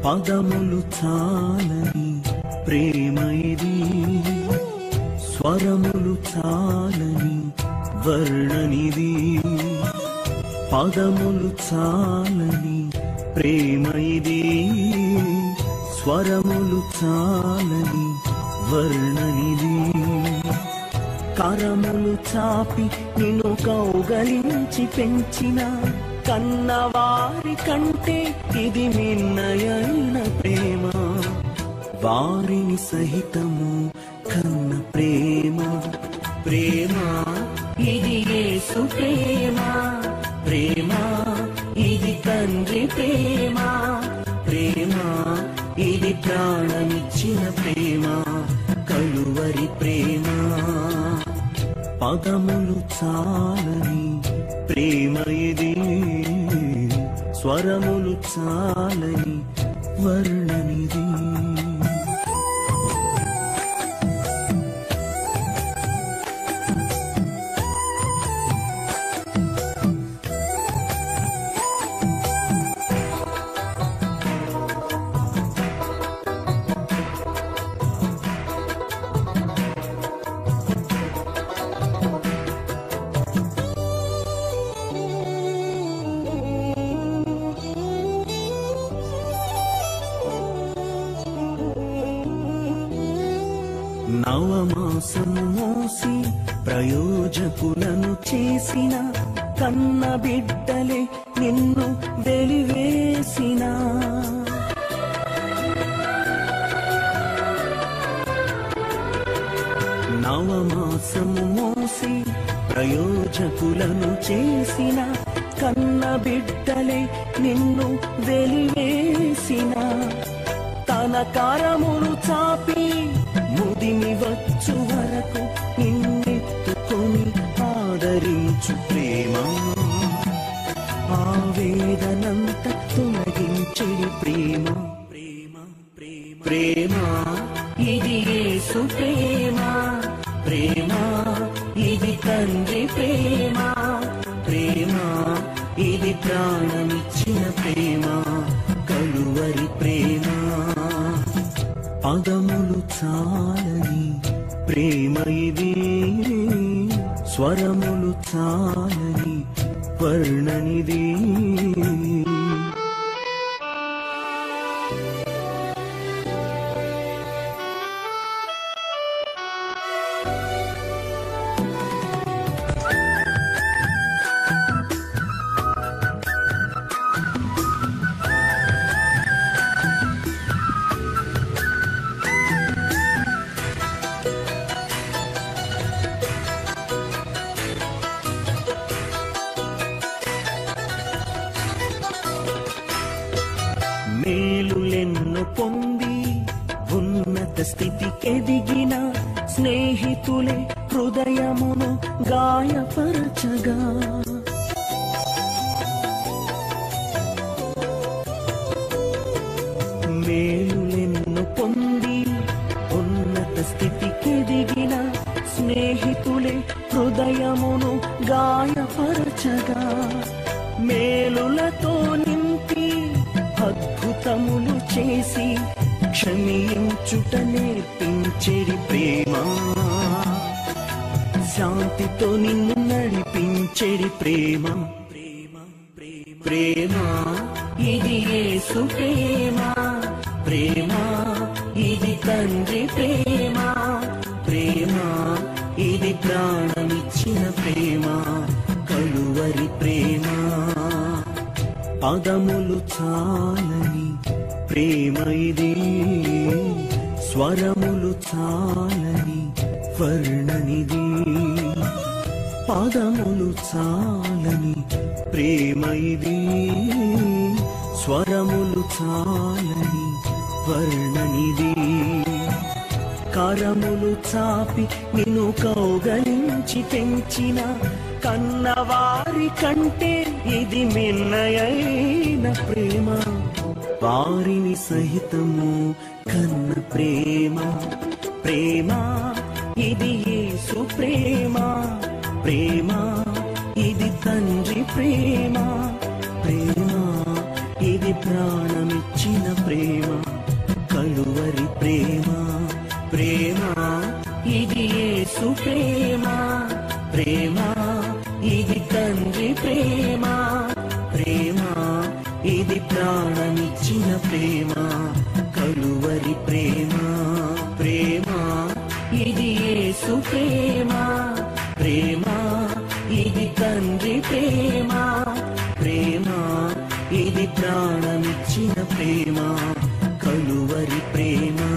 పదములు చాలని ప్రేమ ఇది, స్వరములు చాలని వర్ణనిది. పదములు చాలని ప్రేమ ఇది, స్వరములు చాలని వర్ణనిది. కరములు చాపి నిన్ను కౌగలించి పెంచిన కన్నవారి కంటే ఇది మిన్నయైన ప్రేమ. వారిని సహితము కన్న ప్రేమ. ప్రేమ ఇది యేసు ప్రేమ, ప్రేమ ఇది తండ్రి ప్రేమ, ప్రేమ ఇది ప్రాణమిచ్చిన ప్రేమ, కలువరి ప్రేమ. పదములు చాలని ప్రేమ ఇది, స్వరములు చాలని వర్ణనిది. నవమాసము మోసి ప్రయోజకులను చేసిన కన్న బిడ్డలే నిన్ను వెలివేసిన. నవమాసము మోసి ప్రయోజకులను చేసిన కన్న బిడ్డలే నిన్ను వెలివేసిన. తన కరములు చాపి ముదిమి వచ్చు వరకు నిన్నెత్తుకొని ఆదరించు ప్రేమ. ఆవేదనంత తొలగించెడి ప్రేమ. ప్రేమ ప్రేమ ప్రేమ ఇది యేసు ప్రేమ, ప్రేమ ఇది తండ్రి ప్రేమ, ప్రేమ ఇది ప్రాణమిచ్చిన ప్రేమ, కలువరి ప్రేమ. పదములు చాలని ప్రేమ ఇది, స్వరములు చాలని వర్ణనిది. మేలులెన్ను పొంది ఉన్నత స్థితికెదిగిన స్నేహితులే హృదయమును గాయపరచగా. మేలులెన్ను పొంది ఉన్నత స్థితికెదిగిన స్నేహితులే హృదయమును గాయపరచగా. మేలులతో నింపి అద్భుతములు చేసి క్షమించుట నేర్పించెడి ప్రేమ. శాంతితో నిన్ను నడిపించెడి ప్రేమ. ప్రేమ ప్రేమ ప్రేమ ఇది యేసు ప్రేమ, ప్రేమ ఇది తండ్రి ప్రేమ, ప్రేమ ఇది ప్రాణమిచ్చిన ప్రేమ, కలువరి ప్రేమ. పదములు చాలని ప్రేమ ఇది, స్వరములు చాలని వర్ణనిది. పదములు చాలని ప్రేమ ఇది, స్వరములు చాలని వర్ణనిది. కరములు చాపి నిన్ను కౌగలించి పెంచిన కన్నవారి కంటే ఇది మిన్నయైన ప్రేమ. వారిని సహితము కన్న ప్రేమ. ప్రేమ ఇది యేసు ప్రేమ, ప్రేమ ఇది తండ్రి ప్రేమ, ప్రేమ ఇది ప్రాణమిచ్చి ప్రాణమిచ్చిన ప్రేమ కలువరి ప్రేమ ప్రేమ ఇది యేసు ప్రేమ ప్రేమ ఇది తండ్రి ప్రేమ ప్రేమ ఇది ప్రాణమిచ్చిన ప్రేమ కలువరి ప్రేమ ప్రేమ ఇది యేసు ప్రేమ ప్రేమ ఇది తండ్రి ప్రేమ ప్రేమ ఇది ప్రాణమిచ్చిన ప్రేమ కలువరి ప్రేమ